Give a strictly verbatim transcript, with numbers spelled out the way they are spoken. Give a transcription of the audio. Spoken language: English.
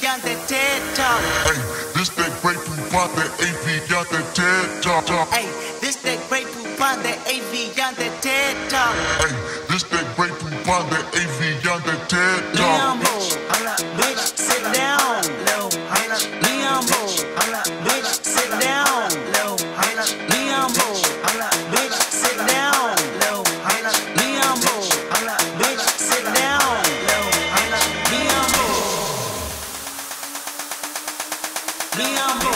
on the TED Talk. Hey, this that great poop on the A V on the TED Talk. Hey, this that great poop on the A V on the TED Talk. Hey, this that great poop on the A V on the TED Leon Talk. Bo, bitch, sit down. Leon Bo, bitch, sit down. Leon Bo, bitch, sit down. Leon Bo, bitch, sit down. Leon Bo, Leon Bo.